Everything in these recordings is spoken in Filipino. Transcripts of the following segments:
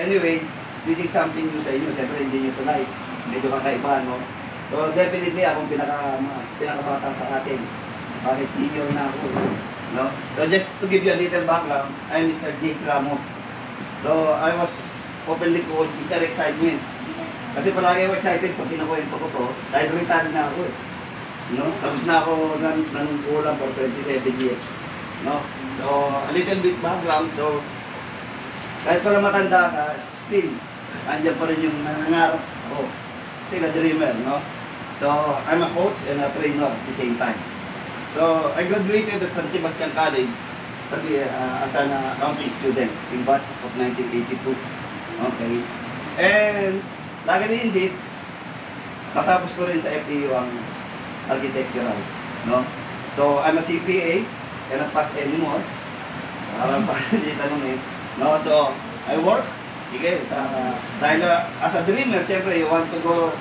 anyway, this is something new sa inyo. Siyempre, hindi nyo ito like. Medyo kakaiba, no? So, definitely, akong pinakabata sa atin. Bakit senior na ako, no? So, just to give you a little background, I'm Mr. Jake Ramos. So, I was openly called Mr. Excitement. Kasi palagi ako excited pag pinakwento ko to, dahil retired na ako, no? Tapos na ako nanungkulang for 27 years, no? So, a little bit background. So, kahit pala matanda ka, still, andyan pa rin yung nangangarap ako. Still a dreamer, no? So, I'm a coach and a trainer at the same time. So, I graduated at San Sebastian College as an accounting student in batch of 1982. Okay. And, lagi din hindi, natapos ko rin sa FEU ang architectural, no? So, I'm a CPA, cannot pass anymore. Parang hindi tanong eh. No? So, I work. Sige, dahil as a dreamer, siyempre, you want to go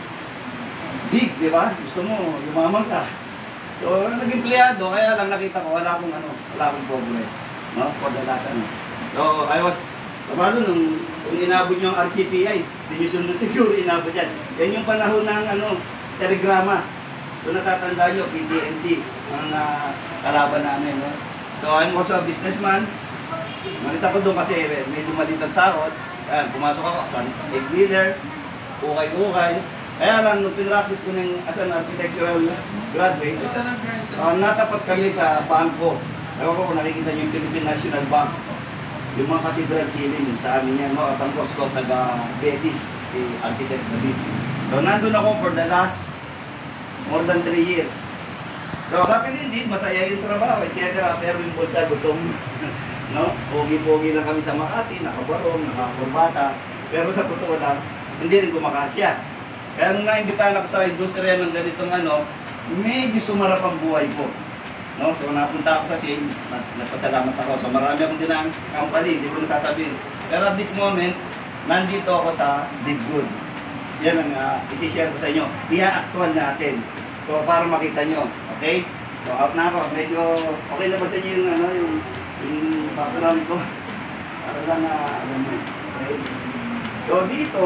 big, di ba? Gusto mo, yumaman ka. So, nag-empleyado, kaya lang nakita ko, wala akong progress, no? For the last ano. So, I was, paano kung inabot nyo ang RCPI, hindi nyo sunod siguro inabot yan. Yan yung panahon ng, telegrama. Kung natatanda nyo, PTNT, ang kalaban namin, no? So, I'm also a businessman. Malis ako doon kasi medyo maliit ang sahod. Pumasok ako as an egg dealer, ukay-ukay. Kaya lang, nung pinractice ko ng as an architectural graduate, natapat kami sa bangko. Ewan ko kung nakikita nyo yung Philippine National Bank. Yung mga cathedral ceiling sa amin yan, no? At ang boss ko, taga-Betis, si Architect David. So, nandun ako for the last more than 3 years. So, happy indeed, masaya yung trabaho, etc. Pero yung bulsa, gutom. No? Pogi-pogi lang kami sa Makati, nakabarong, nakakurbata. Pero sa totoo lang, hindi rin kumakasya. Kaya nung naimbitahan ako sa industriya ng ganitong medyo sumarap ang buhay ko. No? So napunta ako sa Shane, nagpasalamat ako. So marami akong dinang company, hindi ko nasasabihin. Pero at this moment, nandito ako sa Did Good. Yan ang isi-share ko sa inyo. Ia-actual natin. So para makita nyo. Okay? So out na ako. Medyo okay na ba sa inyo yung background ko? Para lang okay? So dito,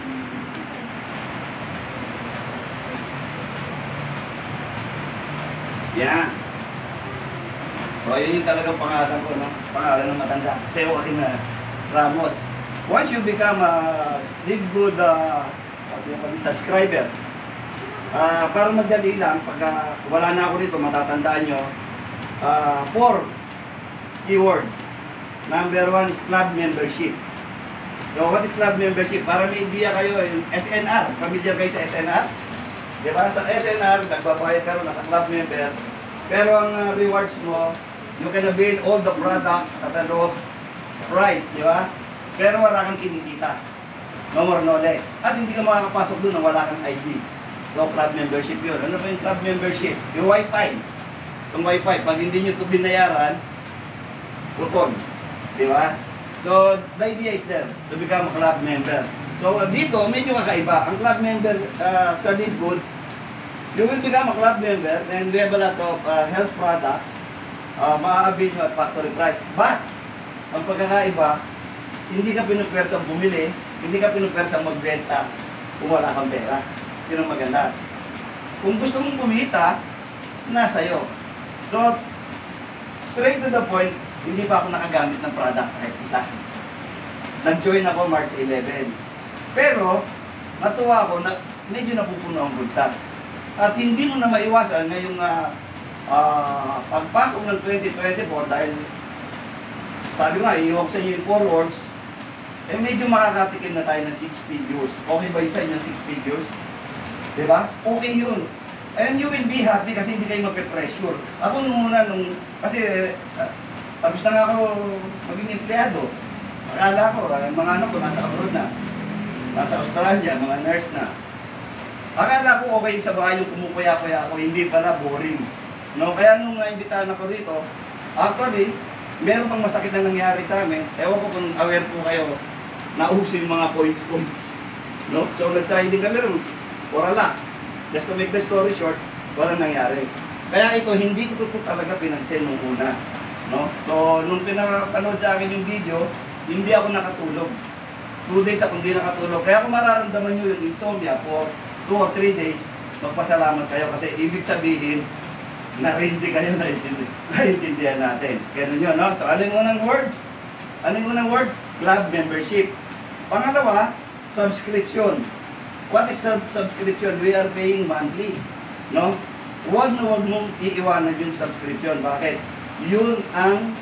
yan. So ayun yung talagang pangalan ko, no? Pangalan ng matanda. Seo Atin Ramos. Once you become a Did Good subscriber, para madali lang, pag wala na ako rito, matatandaan nyo, 4 keywords. Number 1 is club membership. So what is club membership? Para may idea kayo, yung SNR. Familiar kayo sa SNR? Diba? Sa SNR, nagbabayad ka rin as a club member. Pero ang rewards mo, you can avail all the products at a low price, di ba? Pero wala kang kinikita. No more, no less. At hindi ka makakapasok doon nang wala kang ID. So, club membership yun. Ano ba yung club membership? Yung Wi-Fi. Yung Wi-Fi, pag hindi nyo ito binayaran, putol. Di ba? So, the idea is there to become a club member. So, dito, medyo kakaiba. Ang club member sa Did Good, you will become a club member and we have a lot of health products. Maaabit nyo at factory price. But, ang pagkakaiba, hindi ka pinupwersang bumili, hindi ka pinupwersang magbenta kung wala kang pera. Yun ang maganda. Kung gusto mong kumita, nasa'yo. So, straight to the point, hindi pa ako nakagamit ng product kahit isa. Nag-join ako March 11. Pero, natuwa ako na medyo napupuno ang bulsa. At hindi mo na maiwasan ngayong pagpasok ng 2024 dahil sabi nga, iiwag sa inyo yung forwards, medyo makakatikin na tayo ng 6 figures. Okay ba isa yung 6 figures? Diba? Okay yun. And you will be happy kasi hindi kayo mape-pressure. Ako kasi tapos na nga ako maging empleyado. Akala ko, mga anak ko nasa abroad na. Nasa Australia, mga nurse na. Akala ko okay sa bahay yung kumukuya-kuya ako, hindi pala boring. No? Kaya nung naimbitahan ako rito, actually, meron pang masakit na nangyari sa amin. Ewan ko kung aware po kayo, nauso yung mga points. No? So nag-try din kami rin, for a lot. Just to make the story short, walang nangyari. Kaya ito, hindi ko ito talaga pinansin nung una. No? So, nung pinapanood sa akin yung video, hindi ako nakatulog. 2 days akong hindi nakatulog. Kaya kung mararamdaman nyo yung insomnia for 2 or 3 days, magpasalamat kayo kasi ibig sabihin, narindi kayo, naintindihan natin. Ganun yun, no? So, ano yung unang words? Ano yung unang words? Club membership. Pangalawa, subscription. What is subscription? We are paying monthly, no? Huwag mong iiwanan yung subscription. Bakit? Yun ang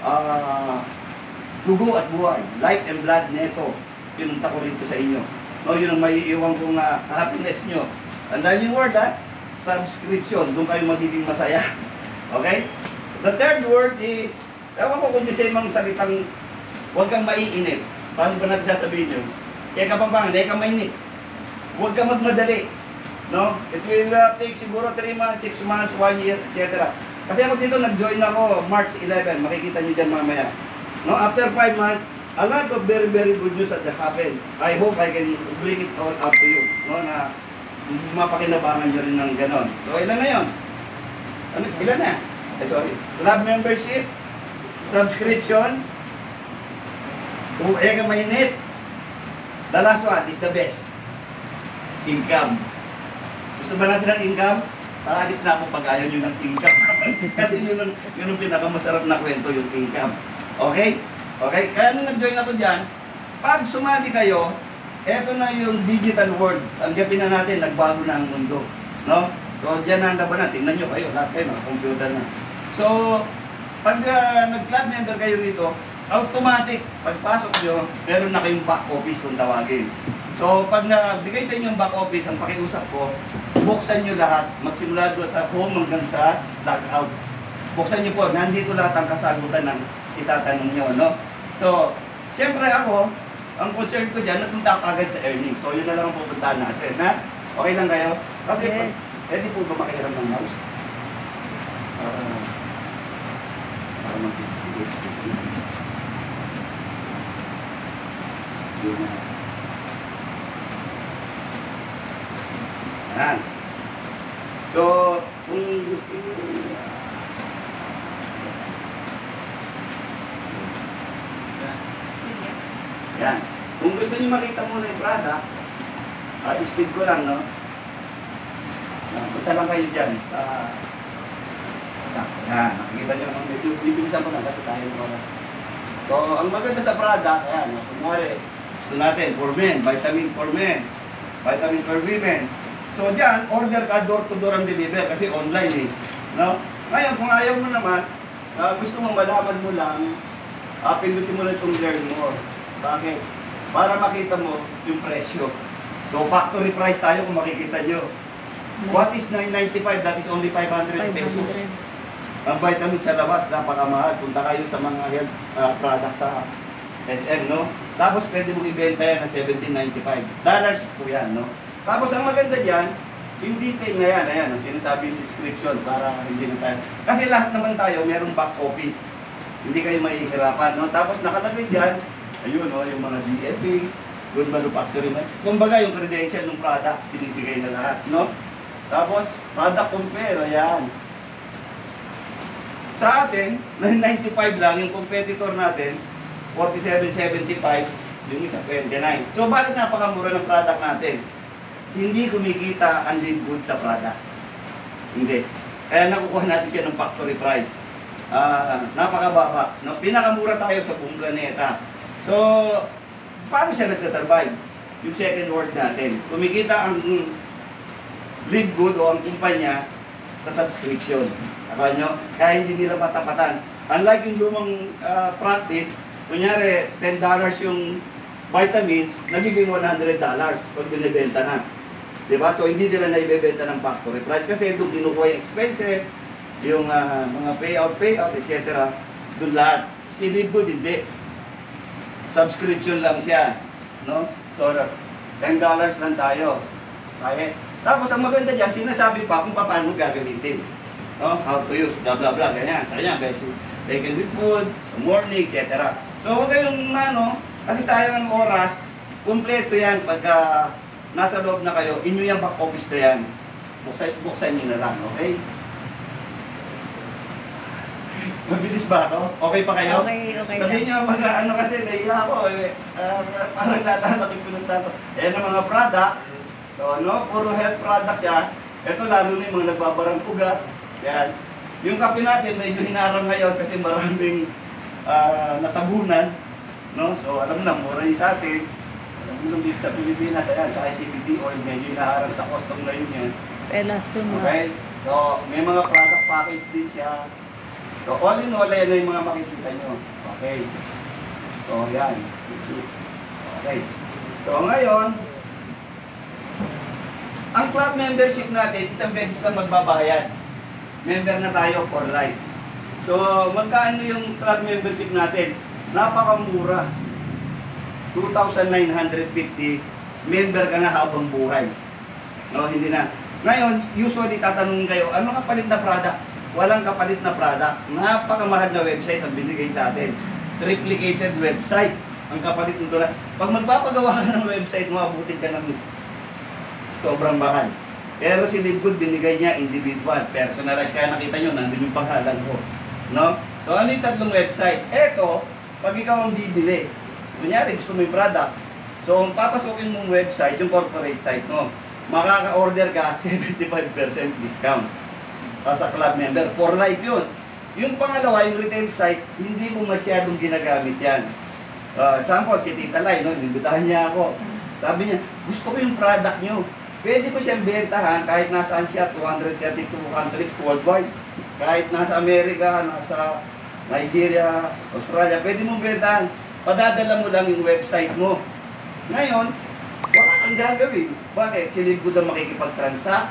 dugo at buhay, life and blood nito. Pinunta ko rito sa inyo. No, yun ang maiiwan kong happiness nyo. Tandaan yung word, ha? Subscription. Doon kayo magiging masaya. Okay? The third word is, ewan ko kung di sa imang salitang, huwag kang maiinip. Paano ba natin sasabihin nyo? Kaya kapampangan, kaya kang mainip. Huwag kang magmadali. No? It will take siguro 3 months, 6 months, 1 year, etc. Kasi ako dito, nag-join ako March 11. Makikita nyo dyan mamaya. No? After 5 months, a lot of very, very good news that happened. I hope I can bring it all up to you. No? Na mapakinabangan nyo rin ng ganon. So, ilan na yun? Ano? Ilan na? Sorry. Club membership, subscription, kung kaya ka mainip. The last one is the best. Income. Gusto ba natin ng income? Taalis na ako pag ayaw nyo ng income. Kasi yun ang pinakamasarap na kwento, yung income. Okay? Okay? Kaya nung nag-join ako dyan, pag sumali kayo, eto na yung digital world. Ang gapin na natin, nagbago na ang mundo. No? So, dyan na ang labanan. Tingnan nyo kayo, lahat kayo, mga computer na. So, pag nag-club member kayo rito, automatic, pagpasok nyo, meron na kayong back office kung tawagin. So, pag nabigay sa inyo yung back office, ang pakiusap ko, buksan nyo lahat, magsimula doon sa home hanggang sa logout. Buksan nyo po, nandito lahat ang kasagutan ng itatanong nyo, no? So, siyempre ako, ang concern ko dyan, napunta ka agad sa earnings. So, yun na lang ang pupuntahan natin, ha? Okay lang kayo? Kasi, yes. Pwede po ba makihiram ng mouse? Para mag-ibigay. Yun na. Yan. So, kung gusto nyo, yan. Kung gusto nyo makita muna yung product, speed ko lang, no? Punta lang kayo dyan sa... Yan, nakikita nyo, medyo bibilisan ko na kasi sayang ko na. So, ang maganda sa product, ayan, kunwari, gusto natin, for men, vitamin for men, vitamin for women. So, dyan, order ka, door-to-door ang deliver kasi online eh. No? Ngayon, kung ayaw mo naman, gusto mong malaman mo lang, pindutin mo lang itong learn more. Bakit? Para makita mo yung presyo. So, factory price tayo kung makikita nyo. What is 995? That is only 500 pesos. Ang vitamin sa labas, napakamahal. Punta kayo sa mga health products sa SM, no? Tapos, pwede mo ibenta yan ng $17.95. Dollars po yan, no? Tapos ang maganda dyan, yung detail na yan, ayan, ang sinasabi yung description para hindi na tayo. Kasi lahat naman tayo, merong back office. Hindi kayo mahihirapan, no? Tapos nakalagay dyan, ayun, no, yung mga GFA, good manufacturing. Kumbaga, yung credential ng product, binibigay na lahat, no? Tapos, product compare, ayan. Sa atin, 995 lang, yung competitor natin, 47.75, yung isa 29. So, bakit napakamura ng product natin? Hindi kumikita ang live good sa product. Hindi. Kaya nakukuha natin siya ng factory price. Napakababa. No, pinakamura tayo sa buong planeta. So, paano siya nagsasurvive? Yung second word natin. Kumikita ang live good o ang kumpanya sa subscription. Akala nyo? Kaya hindi nila matapatan. Unlike yung lumang practice, kunyari $10 yung vitamins, nagiging $100 pag binibenta na. Diba? So, hindi nila naibebenta ng factory price kasi doon kinukuha yung expenses, yung mga payout, etc. Doon lahat. Si Live Good, hindi. Subscription lang siya. No? So, $10 lang tayo. Okay? Tapos, ang maganda dyan, sinasabi pa kung paano gagamitin. No? How to use, blah blah blah, ganyan. Ganyan, best taken with food, sa morning, etc. So, huwag kayong, kasi sayang ang oras, kumpleto yan pagka nasa loob na kayo, inyo yung back office na yan. Buksan nyo na lang, okay? Mabilis ba ako? Okay pa kayo? Okay Sabihin nyo, ano kasi, nahiya ako. Parang nalalak yung pinunta ko. Ayan ang mga product. So, puro health products yan. Ito lalo na yung mga nagbabarang puga. Yan. Yung kape natin, medyo hinarang ngayon kasi maraming natabunan. No? So, alam na, mura yung sa atin. Alam mo dito sa Pilipinas, ayan, saka CBD oil, medyo hinaharang sa custom na yun yan. Okay? So, may mga product package din siya. So, all in all, yan na yung mga makikita nyo. Okay. So, yan. Okay. So, ngayon, ang club membership natin, isang beses lang magbabayad. Member na tayo for life. So, magkano yung club membership natin? Napakamura. 2,950. Member ka na habang buhay. No, hindi na. Ngayon, usually tatanungin kayo, ano kapalit na product? Walang kapalit na product. Napakamahal na website ang binigay sa atin. Triplicated website. Ang kapalit nito na. Pag magpapagawa ka ng website mo, abutin ka ng sobrang mahal. Pero si Livegood, binigay niya individual, personalized. Kaya nakita nyo, nandun yung pangalan ko. No? So, ano yung tatlong website? Eto, pag ikaw ang bibili, kunyari, gusto mo yung product. So, papasukin mong website, yung corporate site mo, makaka-order ka 75% discount. Sa club member, for life yun. Yung pangalawa, yung retail site, hindi mo masyadong ginagamit yan. Sample, si Tita Lai, inimbitahan niya ako. Sabi niya, gusto ko yung product nyo. Pwede ko siyang bentahan kahit nasaan siya, 232 countries worldwide. Kahit nasa Amerika, nasa Nigeria, Australia, pwede mong bentahan. Padadala mo lang yung website mo. Ngayon, wala kang gagawin. Bakit? Si Livegood ang makikipag-transact,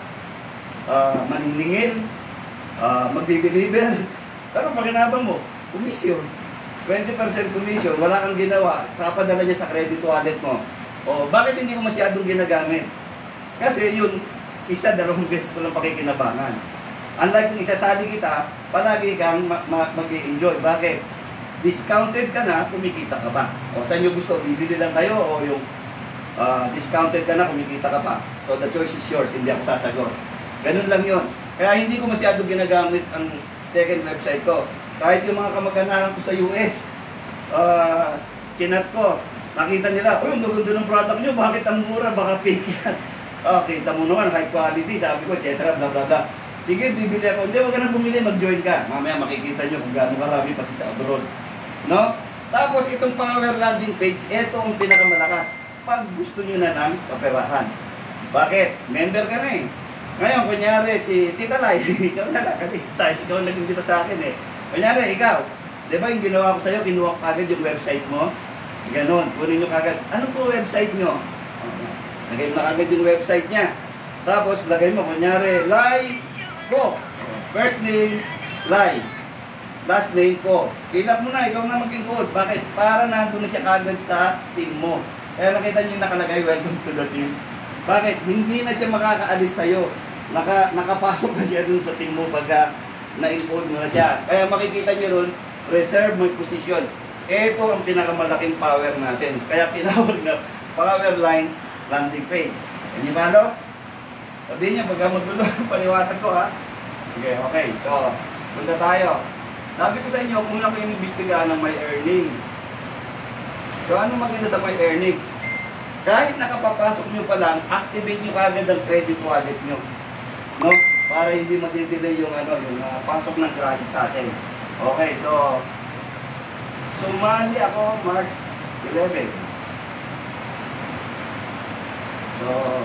maniningil, magdi-deliver. Pero pakinabang mo, komisyon. 20% commission, wala kang ginawa, papadala niya sa credit wallet mo. O, bakit hindi ko masyadong ginagamit? Kasi yun, dalawang beses ko lang pakikinabangan. Unlike kung isasali kita, palagi kang mag-i-enjoy. Bakit? Discounted ka na, kumikita ka ba? O, saan nyo gusto? Bibili lang kayo o yung discounted ka na, kumikita ka pa. So, the choice is yours, hindi ako sasagot. Ganun lang yun. Kaya hindi ko masyadong ginagamit ang second website ko. Kahit yung mga kamag-anakan ko sa US, chinat ko, nakita nila, ang gaganda ng product nyo, bakit ang mura, baka fake yan. Kita mo naman, high quality, sabi ko, etc. bla bla bla. Sige, bibili ako. Hindi, wag ka nang bumili, mag-join ka. Mamaya makikita nyo kung gaano karami pati sa abroad. No? Tapos itong power landing page, ito ang pinakamalakas. Pag gusto nyo na ng kaperahan. Bakit? Member ka na eh. Ngayon, kunyari, si Tita Lai, ikaw na lang, kasi ikaw nag-imbita sa akin eh. Kunyari, ikaw, di ba yung ginawa ko sa'yo, kinuha ko agad yung website mo? Ganon, kunin nyo kagad. Ano po website nyo? Lagay mo na agad yung website niya. Tapos, lagay mo, kunyari, Lai ko. First name, Lai. Last name ko. Fill mo na, ikaw na mag-encode. Bakit? Para nandun na siya kagad sa team mo. Kaya nakita nyo yung nakalagay, welcome to the team. Bakit? Hindi na siya makakaalis sa'yo. Nakapasok na siya dun sa team mo pagka na-encode mo na siya. Kaya makikita nyo ron, reserve my position. Ito ang pinakamalaking power natin. Kaya tinawag na power line landing page. Hindi ba, no? Sabihin niya, pagka maglulo, paliwanag ko, ha? Okay. So, punta tayo. Sabi ko sa inyo, kung lang yung investigahan ng my earnings. So, ano maganda sa my earnings? Kahit nakapapasok nyo pa lang, activate nyo kagad ang credit wallet nyo. No? Para hindi madidelay yung, pasok ng grasya sa atin. Okay, so, sumali ako March 11. So,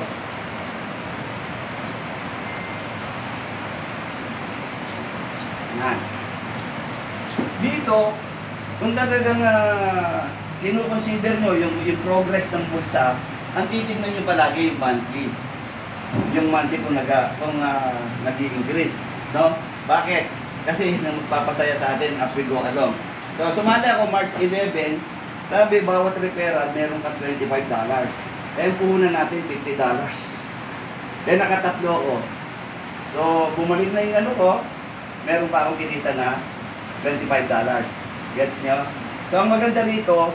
yan. Dito, kung talagang kinukonsider nyo yung progress ng bulsa, ang titignan nyo palagi yung monthly. Yung monthly kung nag-i-increase. No? Bakit? Kasi magpapasaya sa atin as we go along. So, sumali ako March 11, sabi bawat referral meron ka $25. Kaya puhunan natin $50. Then nakatatlo ako. So, bumalik na yung ko, meron pa akong kinita na $25. Gets nyo? So, ang maganda rito,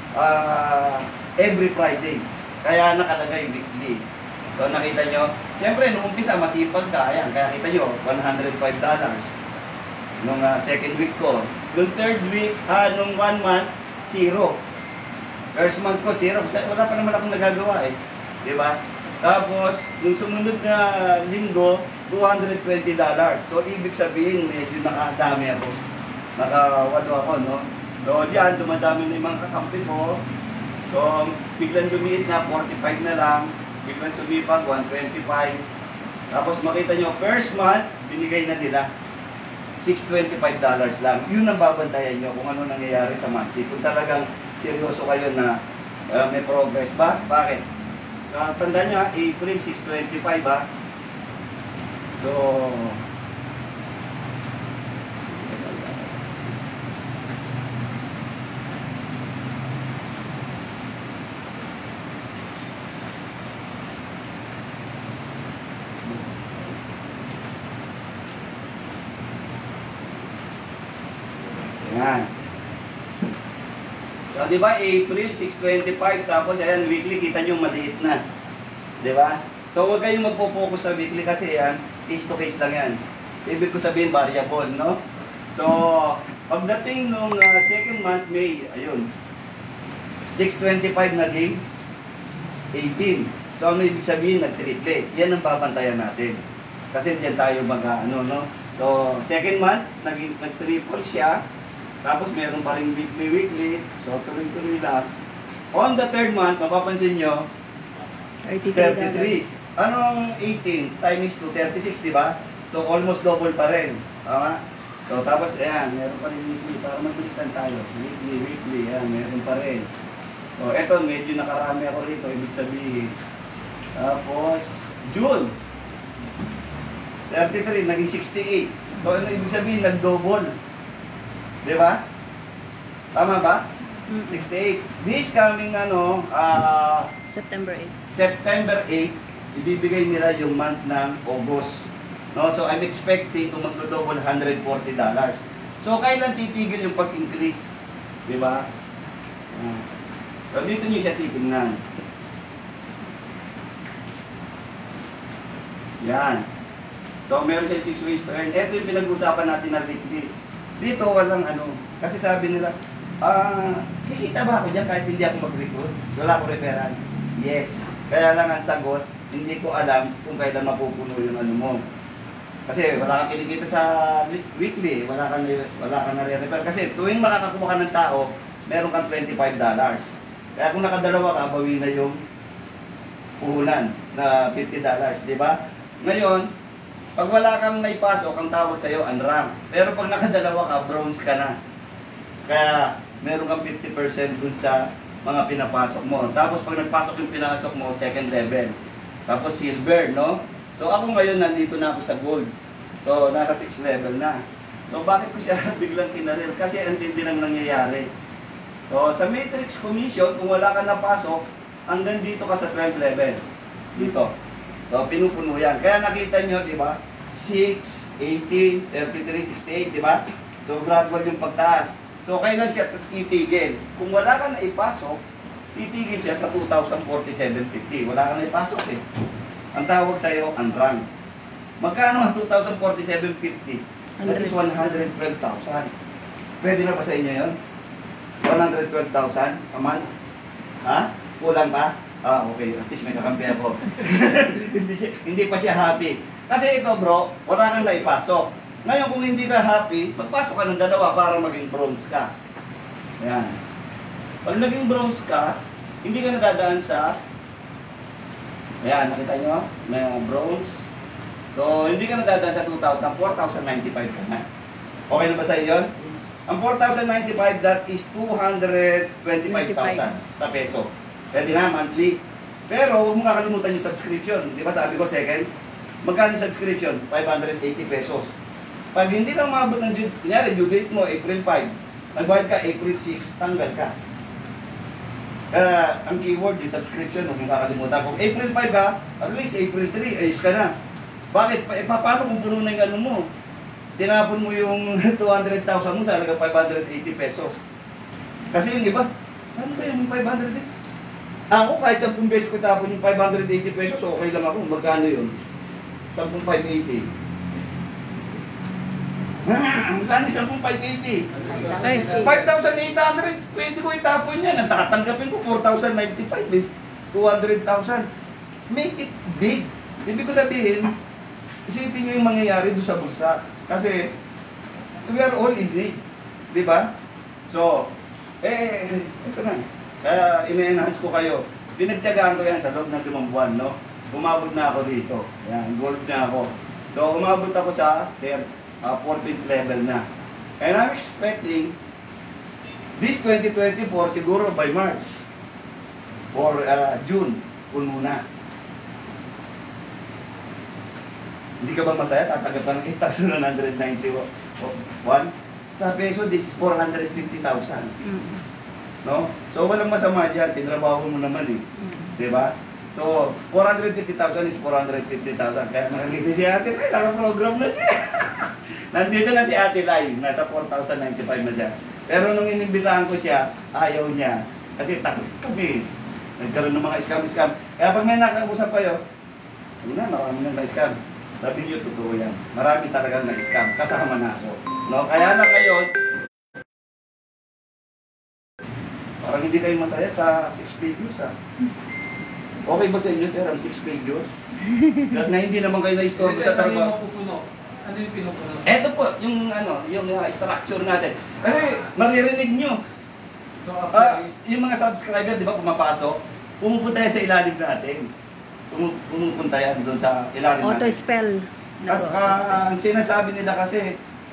every Friday. Kaya nakalagay weekly. So, nakita nyo? Siyempre, nung umpisa, masipag ka. Ayan, kaya kita nyo, $105. Nung second week ko. Nung third week, nung 1 month, 0. First month ko, 0. Kasi wala pa naman akong nagagawa eh. Diba? Tapos, nung sumunod na linggo, $220. So, ibig sabihin, medyo nakadami ako. Nakawalo ako, no? So, diyan, dumadami na yung mga kakampi ko. So, biglang lumiit na, 45 na lang. Biglang sumipag, 125. Tapos, makita nyo, first month, binigay na nila. $625 lang. Yun ang babantayan nyo kung ano nangyayari sa monthly. Kung talagang seryoso kayo na may progress ba? Bakit? So, tandaan nyo, April 625 ha. So, yan. So, di ba, April 625, tapos ayan, weekly, kita nyo maliit na. Di ba? So, huwag kayong magpo-focus sa weekly kasi yan, case to case lang yan. Ibig ko sabihin, variable, no? So, pagdating nung second month, May, ayun, 625 naging 18. So, ano ibig sabihin? Nag-triple. Yan ang babantayan natin. Kasi diyan tayo ano, no? So, second month, nag-triple siya. Tapos, meron pa rin weekly. So, tuloy-tuloy lang. On the third month, mapapansin nyo, 33. Anong 18 times 2? 36, di ba? So, almost double pa rin. Tama? So, tapos, ayan, meron pa rin weekly. Para magbilistan tayo. Weekly, ayan, meron pa rin. So, eto, medyo nakarami ako rito. Ibig sabihin. Tapos, June. 33, naging 68. So, ano ibig sabihin? Nag-double. Di ba? Tama ba? 68. This coming, September 8. September 8, ibibigay nila yung month ng August. No? So, I'm expecting kung magdo-double $140. So, kailan titigil yung pag-increase? Di ba? So, dito nyo siya titignan. Yan. So, meron siya 6 ways to earn. Ito yung pinag-usapan natin na weekly. Dito, walang ano. Kasi sabi nila, kikita ba ako dyan kahit hindi ako mag-recruit? Wala akong referral. Yes. Kaya lang ang sagot, hindi ko alam kung kailan mapupuno yung ano mo. Kasi wala kang kinikita sa weekly, wala kang na-refer. Kasi tuwing makakakuha ka ng tao, meron kang $25. Kaya kung nakadalawa ka, bawi na yung puhunan na $50, di ba? Ngayon, pag wala kang naipasok, ang tawag sa'yo, unrank. Pero pag nakadalawa ka, bronze ka na. Kaya meron kang 50% dun sa mga pinapasok mo. Tapos pag nagpasok yung pinasok mo, second level. Tapos silver, no? So ako ngayon nandito na ako sa gold. So nasa 6 level na. So bakit ko siya biglang kinarir? Kasi ang tindi nang nangyayari. So sa matrix commission, kung wala ka napasok, hanggang dito ka sa 12 level. Dito. So pinupuno yan. Kaya nakita nyo, di ba? 6, 18, 33, 68, di ba? So gradual yung pagtaas. So, kailan siya titigil? Kung wala ka na ipasok, titigil siya sa 2,047.50. Wala ka na ipasok eh. Ang tawag sa'yo, unrank. Magkano ang 2,047.50? That is 112,000. Pwede na ba sa inyo yun? 112,000 a month? Ha? Kulang ba? Okay. At least may kakampi ako. hindi pa siya happy. Kasi ito bro, wala kang naipasok. Ngayon, kung hindi ka happy, magpasok ka ng dalawa para maging bronze ka. Ayan. Pag naging bronze ka, hindi ka nadadaan sa... Ayan, nakita nyo? May bronze. So, hindi ka nadadaan sa 2,000, 4,095 ka na. Okay na ba sa iyo yun? Ang 4,095, that is 225,000 sa peso. Pwede na, monthly. Pero, huwag mo kakalimutan yung subscription. Di ba sabi ko, second? Magkano yung subscription? 580 pesos. Pag hindi lang maabot ng due, kunyari, due date mo, April 5, nagbayad ka, April 6, tanggal ka. Kaya, ang keyword, yung subscription, huwag yung kakalimutan. Kung April 5 ka, at least April 3, ayos ka na. Bakit? Paano kung puno na yung ano mo? Tinapon mo yung 200,000 mo sa halagang 580 pesos. Kasi yung iba, ano ba yung 580? Ako, kahit 10 beses ko tapon yung 580 pesos, okay lang ako. Magkano yun? 10,580. Magkano siya kung 580? 580. 5,800, pwede ko itapon yan. Ang tatanggapin ko 4,095 eh. 200,000. Make it big. Ibig ko sabihin, isipin nyo yung mangyayari doon sa bulsa. Kasi, we are all in need. Di ba? So, ito na. Kaya, ina-enhance ko kayo. Pinagtyagaan ko yan sa loob ng 5 buwan, no? Umabot na ako dito. Yan, gold na ako. So, umabot ako sa 14th level na. And I'm expecting this 2024 siguro by March or June, puno na. Hindi ka ba masaya? Tatanggap ka ng 8,191. Sa peso, this is 450,000. No? So, walang masama dyan. Tinrabaho mo naman eh. Diba? So, 450,000 is 450,000. Kaya nakangiti si Ate Lai, nakaprogram na siya. Nandito na si Ate Lai, nasa 4,095 na siya. Pero nung inimbitahan ko siya, ayaw niya. Kasi takot kami. Nagkaroon ng mga scam-scam. Kaya pag may nakausap kayo, marami nang na-scam. Sabi niyo, totoo yan. Marami talagang na-scam. Kasama na ako. No? Kaya lang ngayon, parang hindi kayo masaya sa 6 figures ha. Okay ba sa inyo sir ang 6 figures? Na hindi naman kayo na-istorbo sa trabaho. Ano yung pinupuno? Eto po, yung structure natin. Kasi maririnig nyo. So, actually, yung mga subscriber, di ba, pumapasok, pumupunta yan sa ilalim natin. Pumupunta yan doon sa ilalim natin. Auto-spell. Ang sinasabi nila kasi,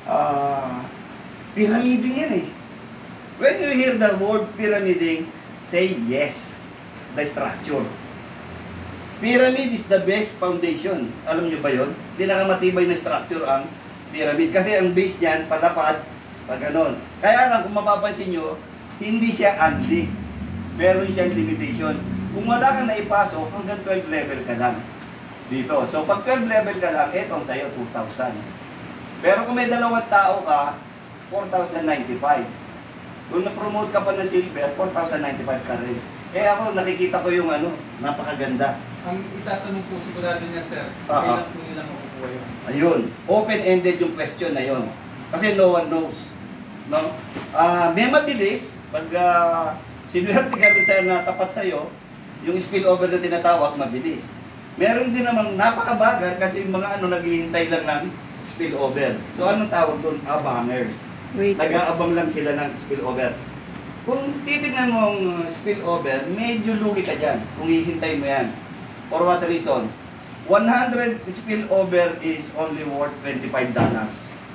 pyramiding yan eh. When you hear the word pyramiding, say yes. The structure. Pyramid is the best foundation. Alam nyo ba yun? Pinakamatibay na structure ang pyramid. Kasi ang base niyan, palapad, pag ganon. Kaya lang, kung mapapansin nyo, hindi siya unli. Meron siyang limitation. Kung wala kang naipasok, hanggang 12 level ka lang. Dito. So, pag 12 level ka lang, etong sa'yo, 2,000. Pero kung may 2 tao ka, 4,095. Kung na-promote ka pa ng silver, 4,095 ka rin. Kaya ako, nakikita ko yung napakaganda. ang itatanong po sigurado niya, sir, kailan po nila makukuha yun? Ayun, open-ended yung question na yun. Kasi no one knows. No? May mabilis, pag sinuwerte ka sa na tapat sa'yo, yung spillover na tinatawag, mabilis. Meron din namang napakabagal kasi yung mga naghihintay lang ng spillover. So anong tawag doon? Abangers. Nag-aabang lang sila ng spillover. Kung titignan mo ang spillover, medyo lugi ka dyan kung hihintay mo yan. For what reason? 100 spillover is only worth $25. 100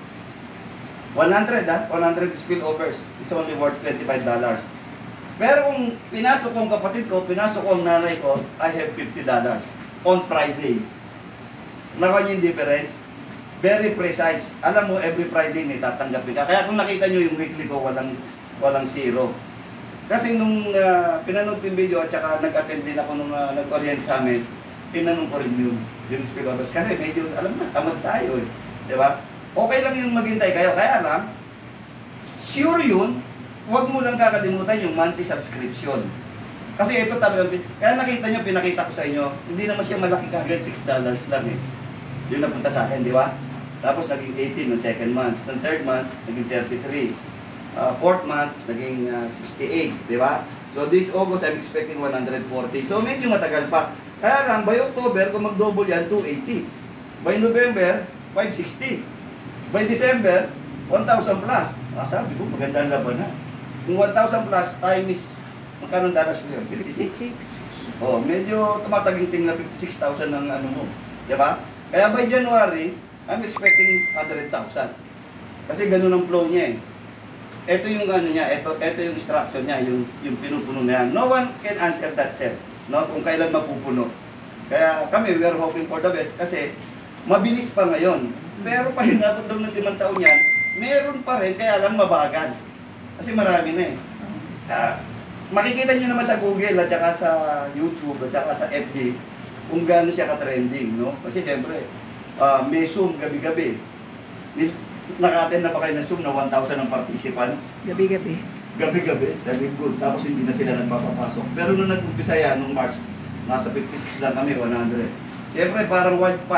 spillovers is only worth $25. Pero kung pinasok ko ang kapatid ko, pinasok ko ang nanay ko, I have $50 on Friday. Nakuha niyo yung difference? Very precise. Alam mo, every Friday may tatanggapin ka. Kaya kung nakita niyo yung weekly ko, walang zero. Kasi nung pinanood ko yung video at saka nag-attend din ako nung nag-orient sa amin, tinanong ko rin yung spillovers. Kasi medyo, alam na, tamad tayo eh. Diba? Okay lang yung maghintay kayo. Kaya lang, sure yun, huwag mo lang kakalimutan yung monthly subscription. Kasi ito talaga, kaya nakita nyo, pinakita ko sa inyo, hindi naman siya malaki kagad, $6 lang eh. Yung napunta sa akin, di ba? Tapos naging 18 ng second month. Ng third month, naging 33. Fourth month, naging 68, di ba? So this August, I'm expecting 140. So medyo matagal pa. Kaya lang, by October, kung mag-double yan, 280. By November, 560. By December, 1,000 plus. Sabi ko, maganda ang laban na. Kung 1,000 plus, time is, magkano dollars na yun? 56. Oh, medyo tumataginting na 56,000 ng ano mo. Diba? Kaya by January, I'm expecting 100,000. Kasi ganun ang flow niya eh. Ito yung ano niya, ito yung structure niya, yung pinupuno na yan. No one can answer that, sir. No? Kung kailan mapupuno. Kaya kami, we are hoping for the best kasi mabilis pa ngayon. Pero pag hinabot daw ng 5 taon yan, meron pa rin, kaya lang mabagal. Kasi marami na eh. Makikita nyo naman sa Google at saka sa YouTube at saka sa FB kung gaano siya ka-trending, no? Kasi siyempre, may Zoom gabi-gabi. Nakaten na ba kayo ng Zoom na 1,000 ng participants? Gabi-gabi. Gabi-gabi, sa lingkod. Tapos hindi na sila nagpapapasok. Pero nung nag-umpisa yan, nung March, nasa 56 lang kami, 100. Siyempre, parang wildfire.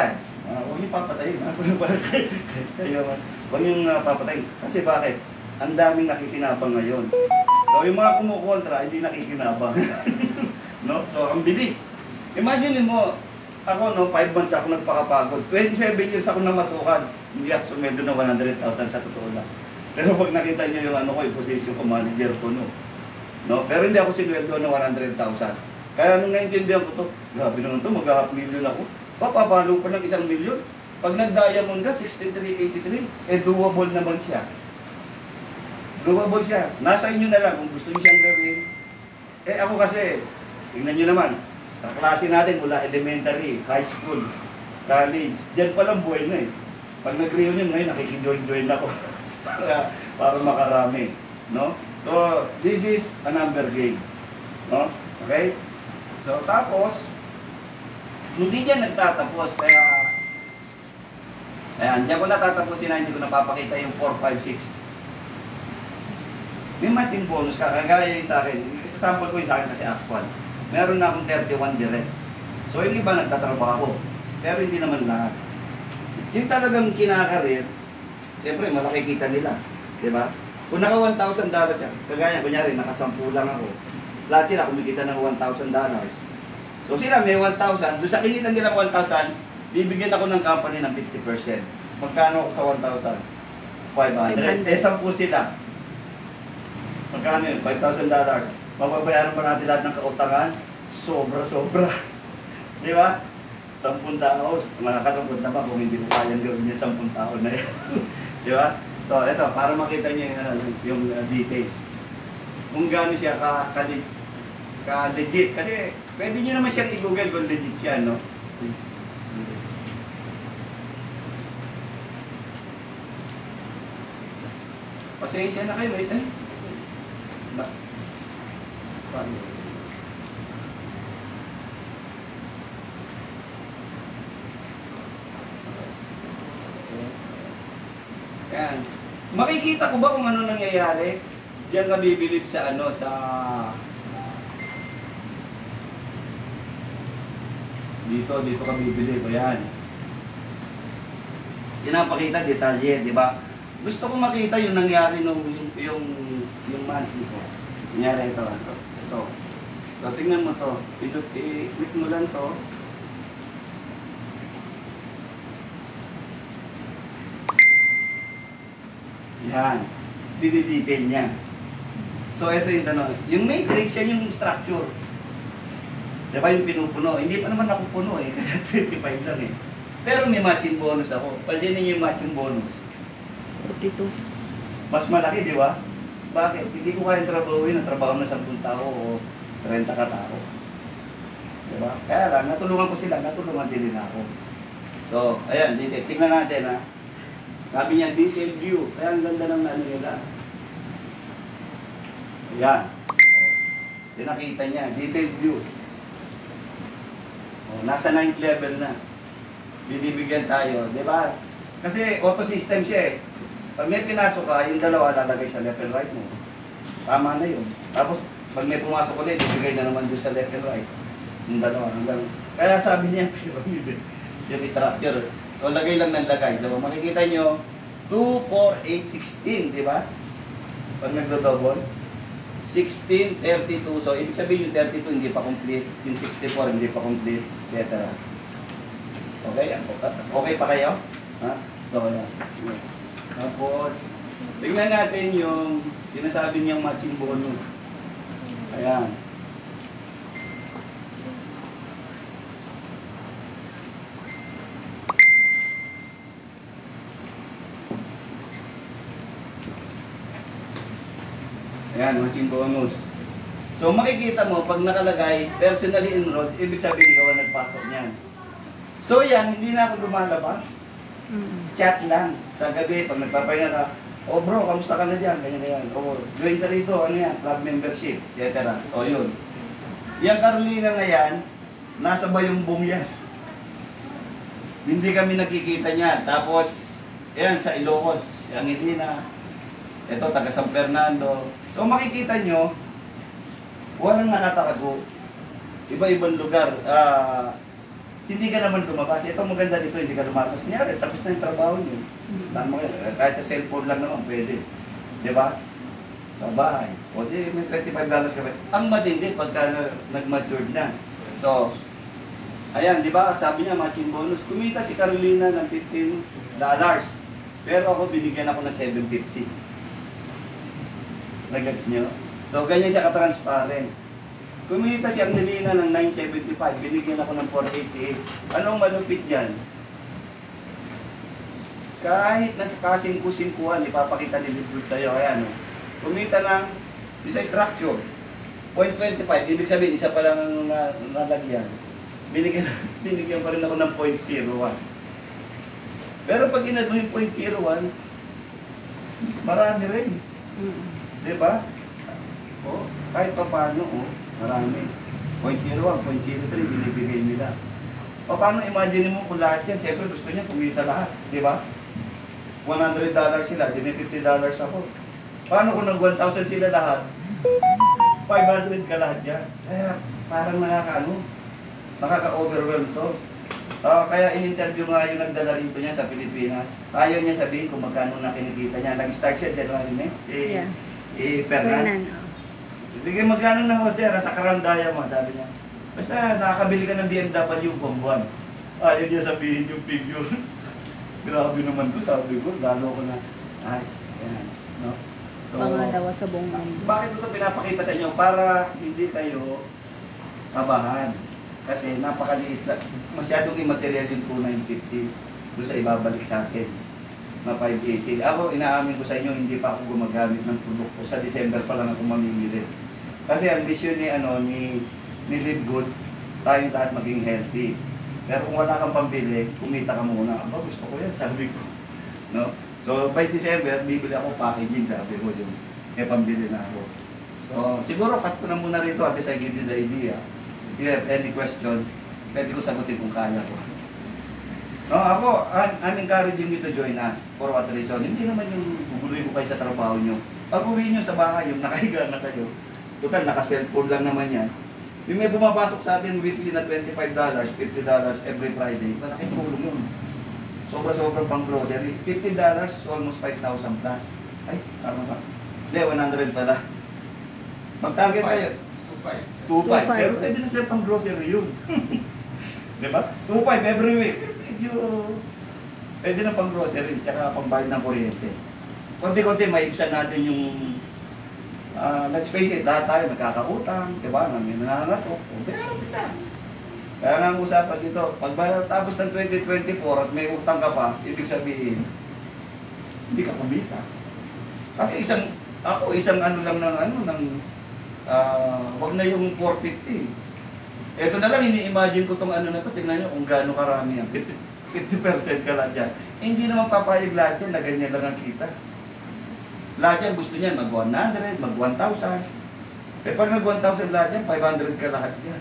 Huwag niyong papatayin. Kayo, huwag niyong papatayin. Kasi bakit? Ang daming nakikinabang ngayon. So yung mga kumukontra, hindi nakikinabang. No? So ang bilis. Imagine mo, ako no, 5 months ako nagpakapagod. 27 years ako namasukan. Hindi ako sumendo ng 100,000 sa totoo lang. Pero pag nakita niyo yung ano ko, yung position ko, manager ko no. No? Pero hindi ako sinweldo ng 100,000. Kaya nung naintindihan ko to, grabe naman to, mag-half million ako. Papapalo pa ng 1 milyon. Pag nag-diamond ka, 6383, doable naman siya. Doable siya. Nasa inyo na lang kung gusto niyo siyang gawin. Ako kasi, tingnan niyo naman, kaklase natin mula elementary, high school, college, dyan palang buhay na Pag nag-reunion ngayon, nakikijoin-join ako para makarami. No? So, this is a number game. No? Okay? So, tapos, hindi dyan nagtatapos, kaya ayan, dyan ko natatapusin na hindi ko napapakita yung 4, 5, 6. May matching bonus ka, kagaya yung sa akin, isasample ko yung sa akin kasi actual. Meron na akong 31 direct. So yung iba nagtatrabaho, pero hindi naman lahat. Yung talagang kinakarir, siyempre malaki kita nila, di ba? Kung naka $1,000 siya, kagaya, kunyari, naka-10 lang ako, lahat sila kumikita ng $1,000. So sila may 1,000, doon sa kinita nila 1,000, bibigyan ako ng company ng 50%. Magkano ako sa 1,000? 500. 10 sila. Magkano yun? $5,000. Mababayaran pa natin lahat ng kautangan? Sobra-sobra. Di ba? 10 tao. Makakalungkot na ba kung hindi ko kayang gawin niya 10 tao na yan? Di ba? So, ito, para makita niyo yung details. Kung gano'n siya ka-legit. Kasi, pwede niyo naman siyang i-google kung legit siya, no? Pasensya na kayo, eh. Yan. Makikita ko ba kung ano nangyayari? Diyan ka bibilib sa ano, sa dito ka bibilib. Ayan. Pinapakita detalye, di ba? Gusto ko makita yung nangyari nung yung monthly ko. Nangyari ito. So, tingnan mo to. I-click mo lang to. Yan. Dididetail niya. So, ito yung tanong. Yung matrix, yan yung structure. Diba yung pinupuno? Hindi pa naman ako puno kaya 25 lang Pero may matching bonus ako. Pansinin niyo yung matching bonus. 42. Mas malaki, di ba? Bakit? Hindi ko kayang trabahuin ang trabaho ng 10 tao o 30 katao. Di ba? Kaya lang, natulungan ko sila, natulungan din nila ako. So, ayan, detail. Tingnan natin ha. Sabi niya, detail view. Kaya ang ganda ng ano nila. Ayan. Tinakita niya, detail view. Nasa 9th level na. Binibigyan tayo, di ba? Kasi auto system siya Pag may pinasok ka, yung dalawa lalagay sa left and right mo. Tama na yun. Tapos, pag may pumasok ulit, ibigay na naman doon sa left and right. Yung dalawa, hanggang... Kaya sabi niya, pyramid yung structure. So, lagay lang ng lagay. So, makikita nyo, 2, 4, 8, 16, di ba? Pag nagdo-double, 16, 32. So, ibig sabihin yung 32 hindi pa complete. Yung 64 hindi pa complete, etc. Okay? Okay pa kayo? Ha? So, yan. Tapos, tingnan natin yung sinasabi niyang matching bonus. Ayan. Ayan, matching bonus. So, makikita mo, pag nakalagay, personally enrolled, ibig sabihin ikaw ang nagpasok niyan. So, yan, hindi na ako lumalabas. Chat lang. Sa gabi, pag nagpapahinga ka, oh bro, kamusta ka na dyan? Ganyan. Oh, join ka rito, ano yan? Club membership, etc. So, yun. Yung Carolina na yan, nasa Bayumbong yan. Hindi kami nakikita niyan. Tapos, yan, sa Ilocos, si Angelina. Ito, taga San Fernando. So, makikita nyo, walang nakatago. Iba-ibang lugar. hindi ka naman lumabas. Ito maganda dito, hindi ka lumabas. Kunyari, tapos na yung trabaho niyo. Tama kayo. Kahit sa cellphone lang naman, pwede. Di ba? Sa bahay. O di, may $25 ka ba? Ang matindi pagka nag-matured na. So, ayan, di ba? Sabi niya, matching bonus. Kumita si Carolina ng $15. Pero ako, binigyan ako ng $750. Nagets niyo? So, ganyan siya ka-transparent. Kumita si Angelina ng $975. Binigyan ako ng $488. Anong malupit dyan? Kahit nasa kasing-kusingkuhan, ipapakita ni Lidwood sa'yo. Ayan, kumita ng isa structure. 0.25. Ibig sabihin, isa pa lang ang nalagyan. Binigyan pa rin ako ng 0.01. Pero pag inad mo yung 0.01, marami rin. Di ba? O, kahit pa paano, marami. 0.01, 0.03, binibigay nila. O, paano imagine mo kung lahat yan? Siyempre gusto niya kumita lahat. Di ba? $100 sila, di may $50 ako. Paano kung nag-1,000 sila lahat? 500 ka lahat yan. Kaya parang nakaka-overwhelm to. Kaya in-interview nga yung nagdala rito niya sa Pilipinas. Ayaw niya sabihin kung magkano na kinikita niya. Nag-start siya January Fernan. Sige, magkano na ho sir, sa karandaya mo, sabi niya. Basta nakakabili ka ng BMW buwan-buwan. Ayaw niya sabihin yung figure. Grabe naman to, sabi ko, lalo ko na, yan, no? So, pangalawa sa buong mundo. Bakit ito pinapakita sa inyo? Para hindi kayo kabahan. Kasi napakaliit lang. Masyadong immaterial yung 2,950 doon sa ibabalik sa akin na 580. Ako, inaamin ko sa inyo, hindi pa ako gumagamit ng produkto. Sa December pa lang ako mamimili. Kasi ang vision ni Live Good, tayong lahat maging healthy. Pero kung wala kang pambili, kumita ka muna. Aba, gusto ko yan, sabi ko. No? So, by December, bibili ako packaging, sabi ko yung pambili na ako. So, siguro cut ko na muna rito at I give you the idea. If you have any question, pwede ko sagutin kung kaya ko. No, ako, I'm encouraging you to join us. For what reason? Hindi naman yung guguloy ko kayo sa trabaho nyo. Pag uwi nyo sa bahay, yung nakahiga na kayo, total, naka-cellphone lang naman yan. Yung may bumapasok sa atin weekly na $25, $50 every Friday, malaking tulong yun. Sobra-sobrang pang grocery. $50 is almost 5,000 plus. Ay, tama ba? Hindi, 100 pala. Mag-target kayo. 2.5. Pero pwede na sila pang grocery yun. Diba? 2.5 every week. Medyo, pwede na pang grocery, tsaka pang bayad ng kuryente. Konti-konti, maibsan natin yung let's face it, lahat tayo nagkakautang, diba? May nangangatok. Pero kita. Kaya nga ang usapan dito, pag tapos ng 2024 at may utang ka pa, ibig sabihin, hindi ka kumita. Kasi isang ano lang wag na yung 450. Ito na lang, ini-imagine ko tong ano na to, tingnan nyo kung gaano karami yan. 50% ka lang dyan. Hindi naman papayag lahat yan na ganyan lang ang kita. Lahat yan gusto niyan mag-100, mag-1,000. Pag nag-1,000 lahat yan, 500 ka lahat yan.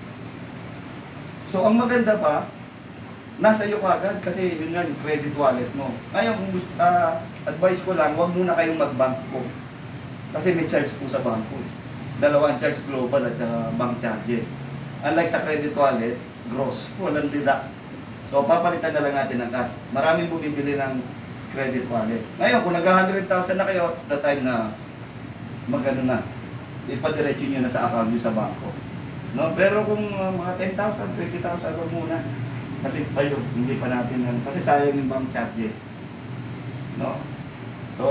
So ang maganda pa, nasa iyo kagad kasi yun nga yung credit wallet mo. Ngayon kung gusto, advice ko lang, wag muna kayong mag-bangko. Kasi may charge po sa bangko. Dalawang charge, global at bank charges. Unlike sa credit wallet, gross, walang deduct. So papalitan na lang natin ng cash. Maraming bumibili ng credit wallet. Ngayon, kung nag-100,000 na kayo, it's the time na magano na, ipadiretso nyo na sa account nyo sa bangko. No? Pero kung mga 10,000, 20,000, wag muna. Balik pa yun. Hindi pa natin, kasi sayang yung bank charges. No? So,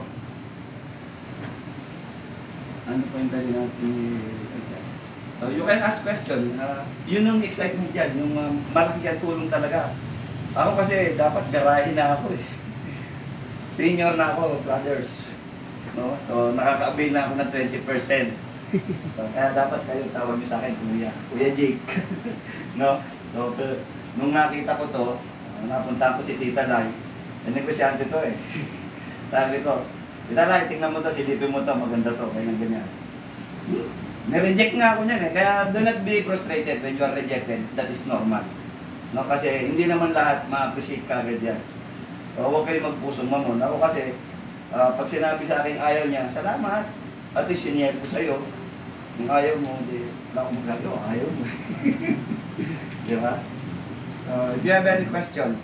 ano pa yung pwede natin? So, you can ask question. Yun yung excitement dyan. Yung malaki yan tulong talaga. Ako kasi, dapat garahin na ako eh. Senior na ako, brothers. No? So, nakaka-avail na ako ng 20%. So, kaya dapat kayo tawag nyo sa akin, Kuya Jake. No? So, nung nakita ko to, napunta ko si Tita Lai. Negosyante to eh. Sabi ko, Tita Lai, tingnan mo to, silipin mo to, maganda to, kaya ganyan. Nireject nga ako niyan eh. Kaya do not be frustrated when you are rejected. That is normal. No? Kasi hindi naman lahat ma-appreciate kagad yan. So, huwag kayo magpusong mamon. Ako kasi, pag sinabi sa akin ayaw niya, salamat. At least siniyay ko sa'yo. Kung ayaw mo, hindi lang magagawa. Ayaw mo. Di ba? So, if you have any question,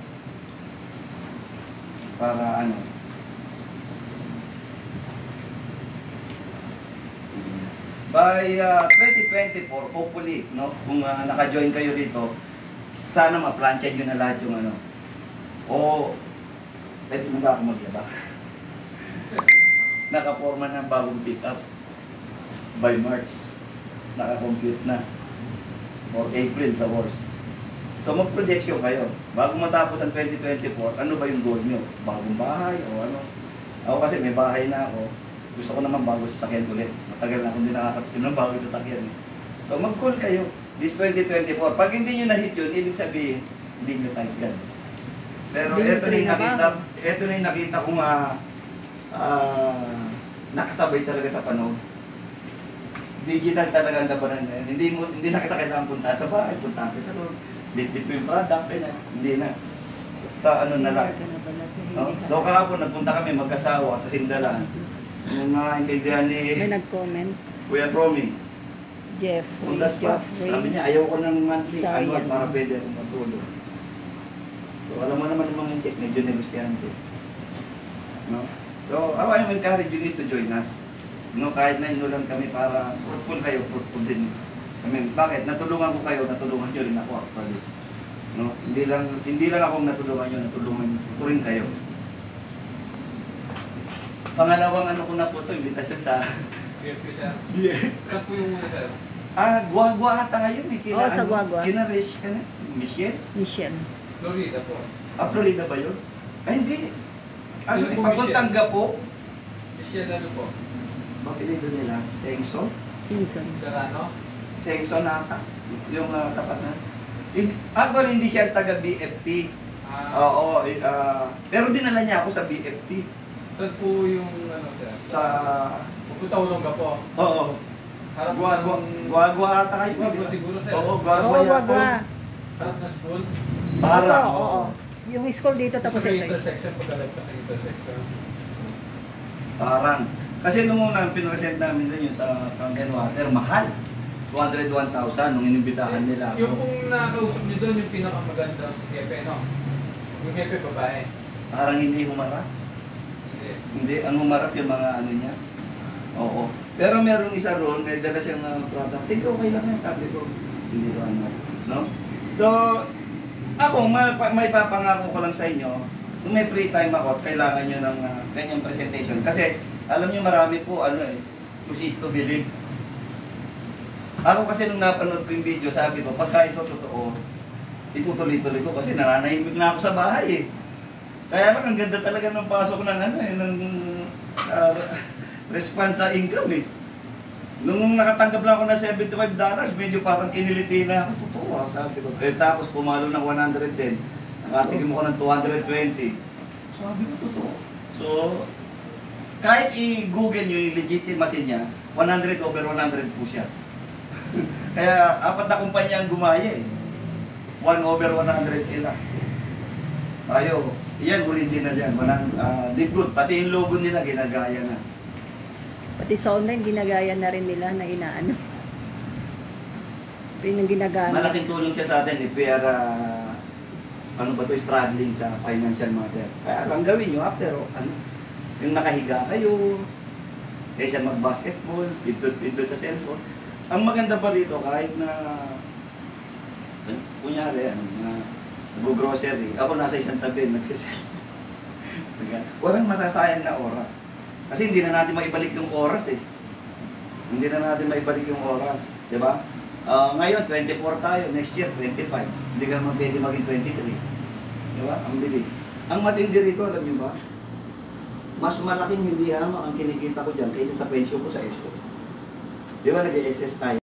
para ano, by 2024, hopefully, no, kung naka-join kayo dito, sana ma-plancha nyo na lahat yung ano. O, pwede mo ba ako maglaba? Nakaporma ng bagong pick-up by March. Naka-compute na. Or April, the worst. So, mag-projection kayo. Bago matapos ang 2024, ano ba yung goal nyo? Bagong bahay o ano? Ako kasi may bahay na ako. Gusto ko naman bago sasakyan ulit. Matagal na akong hindi nakakatikim ng bago sasakyan. So, mag-call kayo. This 2024. Pag hindi nyo na-hit yun, ibig sabihin, hindi nyo type yan. Pero ito na yung nakita kong nakasabay talaga sa panahon. Digital talaga ang labanan na yun. Hindi na kita kailangan punta sa bahay, punta kita doon. Dip yung product, kanya. Hindi na. Sa ano na lang. No? So kahapon nagpunta kami mag-asawa sa Sindalan. Yung nakaintindihan ni May nag-comment. Kuya Promi. Jeff. Puntas pa. Sabi niya, ayaw ko ng monthly annual para pwede akong matulog. So alam mo naman yung mga check, medyo negosyante. No? So I encourage you to join us. No, kahit na inulan kami para fruitful kayo, fruitful din. I mean, bakit? Natulungan ko kayo, natulungan nyo rin ako actually. No? Hindi lang ako natulungan nyo, natulungan ko rin kayo. Pangalawang ano ko na po ito, invitation sa... BFP, sir. Yeah. Saan po yung muna, sir? Guagua ata yun eh. Oo, sa Guagua. Kina-Rish ka na? Michelle? Michelle. Florida po. Florida ba yun? Ay, hindi. Ano, Sino po, papuntang Gapo? Michelle, ano po? Mapilido nila, Sengson? Simpson. Serrano? Sengson ata. Yung tapat na. Actually, hindi siya taga BFP. Oo, pero dinala niya ako sa BFP. Saan po yung, ano, sir? Sa... Pupunta Olongga po. Oo. Harap Guagua ata kayo. Guagua di ba? siguro, sir. Oo, Oo, Guagua yata. Guagua. Harap na school. Parang, Oo. Yung school dito tapos Sa may ito. intersection, pagkalag pa sa intersection. Parang. Kasi nung una, pinresent namin doon yung sa Kangen Water, mahal. 201,000 nung inimbitahan nila Yung ako. pong nakausap niyo doon, yung pinakamagandang hepe, no? Yung hepe babae. Parang hindi humarap. Hindi. Hindi, ang humarap yung mga ano niya. Oo. Pero merong isa roon, may dala siyang product. Sige, okay lang yan, sabi ko. Hindi ko ano. No? So, ako, may papangako ko lang sa inyo, kung may free time ako, kailangan nyo ng ganyang presentation. Kasi, alam nyo marami po, ano eh, who is to believe. Ako kasi nung napanood ko yung video, sabi ko, pagka ito totoo, itutuloy-tuloy ko kasi nananahimik na ako sa bahay eh. Kaya lang, ang ganda talaga ng pasok ng ano eh, ng response sa income eh. Nung nakatanggap lang ako ng $75, medyo parang kiniliti na ako. Totoo, sabi ko. Eh tapos pumalo ng 110, nakatikim ko ng 220. Sabi ko, totoo. So, kahit i-google nyo yung legitimacy niya, 100 over 100 po siya. Kaya apat na kumpanya ang gumaya eh. 1 over 100 sila. Tayo, yan original yan. Live good. Pati yung logo nila ginagaya na. Pati sa online, ginagaya na rin nila na inaano. Yun yung ginagamit. Malaking tulong siya sa atin if we are ano ba to, struggling sa financial matter. Kaya lang gawin nyo after ano, yung nakahiga kayo, kaysa mag-basketball, pindot sa cellphone. Ang maganda pa rito, kahit na kunyari, nag-grocery, ako nasa isang tabi, nagsisellphone. Walang masasayang na oras. Kasi hindi na natin maibalik yung oras eh. Hindi na natin maibalik yung oras. Diba? Ngayon, 24 tayo. Next year, 25. Hindi ka naman pwede maging 23. Diba? Ang bilis. Ang matindi rito, alam nyo ba? Mas malaking hindi hamak ang kinikita ko dyan kaysa sa pension ko sa SS. Diba nag-SS tayo?